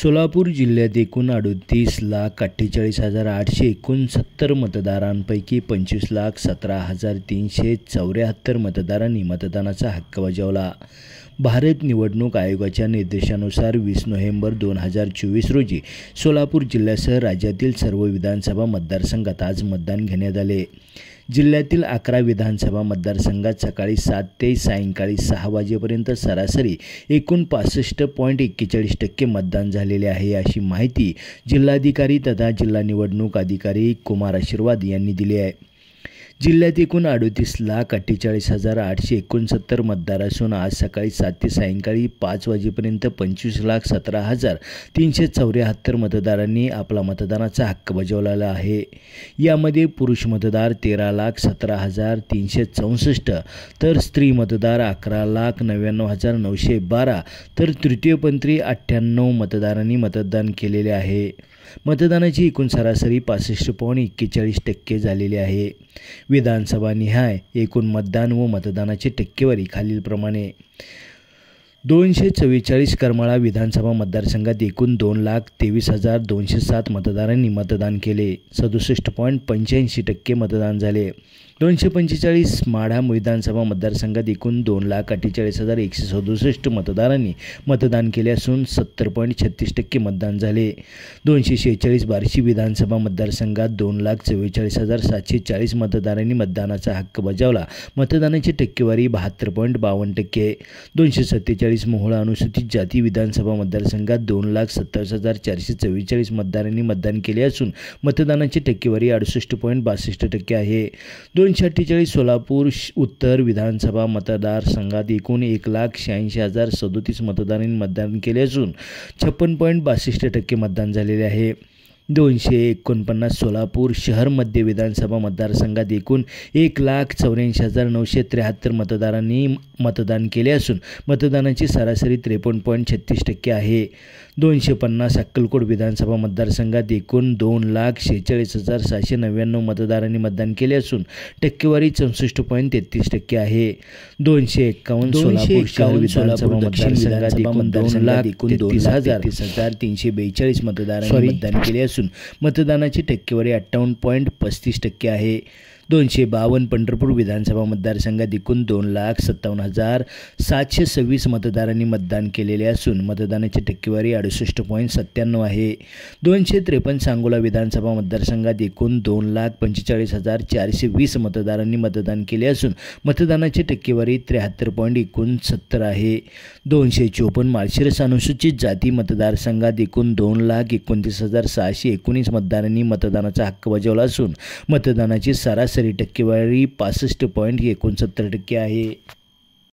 सोलापूर जिल्ह्यात एकूण 38,48,869 मतदारांपैकी 25,17,374 मतदारांनी मतदानाचा हक्क बजावला। भारत निवडणूक आयोगाच्या निर्देशानुसार 20 नोव्हेंबर 2024 रोजी सोलापूर जिल्ह्यासह राज्यातील सर्व विधानसभा मतदारसंघात आज मतदान घेण्यात आले। जिल्ह्यातील 11 विधानसभा मतदारसंघात सकाळी 7 ते सायंकाळी 6 वाजेपर्यंत सरासरी एकूण 65.41% मतदान झालेले आहे, अशी माहिती जिल्हाधिकारी तथा जिल्हा निवडणूक अधिकारी कुमार आशीर्वाद यांनी दिली आहे। जिल्ह्यात एकूण 38,48,869 मतदार असून आज सकाळी 7 ते सायंकाळी 5 वाजेपर्यंत 25,17,374 मतदारांनी आपला मतदानाचा हक्क बजावलेला आहे। यामध्ये पुरुष मतदार 13,17,364 तर स्त्री मतदार 11,99,912 तर तृतीयपंथी 98 मतदारांनी मतदान केलेले आहे। मतदानाची एकूण सरासरी 65.41% झालेली आहे। विधानसभा निहाय एकूण मतदान व मतदानाची टक्केवारी खालीलप्रमाणे: 244 करमाळा विधानसभा मतदारसंघात एकूण 2,23,207 मतदारांनी मतदान केले, 67.85% मतदान झाले। 245 माढा विधानसभा मतदारसंघात एकूण 2,48,167 मतदारांनी मतदान केले असून 70.36% मतदान झाले। 246 बार्शी विधानसभा मतदारसंघात 2,44,740 मतदारांनी मतदानाचा हक्क बजावला, मतदानाची टक्केवारी 72.52%। 247 मोहोळा अनुसूचित जाती विधानसभा मतदारसंघात 2,27,444 मतदारांनी मतदान केले असून मतदानाची टक्केवारी 68.62% आहे। 248 सोलापूर उत्तर विधानसभा मतदारसंघात एकूण 1,86,037 मतदारांनी मतदान केले असून 56.62% मतदान झालेले आहे। 249 सोलापूर शहर मध्य विधानसभा मतदारसंघात एकूण 1,84,973 मतदारांनी मतदान केले असून मतदानाची सरासरी 53.36% आहे। 250 अक्कलकोट विधानसभा मतदारसंघात एकूण 2,46,799 मतदारांनी मतदान केले असून टक्केवारी 64.33% आहे। 251 सोलापूर शहर विधानसभा मतदारसंघात एकूण 2,33,342 मतदारांनी मतदान केले असून मतदानाची टक्केवारी 58.35% आहे। 252 पंढरपूर विधानसभा मतदारसंघात एकूण 2,57,726 मतदारांनी मतदान केलेले असून मतदानाची टक्केवारी 68.97% आहे। 253 सांगोला विधानसभा मतदारसंघात एकूण 2,45,420 मतदारांनी मतदान केले असून मतदानाची टक्केवारी 73.69% आहे। 254 माळशिरस अनुसूचित जाती मतदारसंघात एकूण 2,29,619 मतदारांनी मतदानाचा हक्क बजावला असून मतदानाची सरासरी टक्केवारी 65.69% आहे।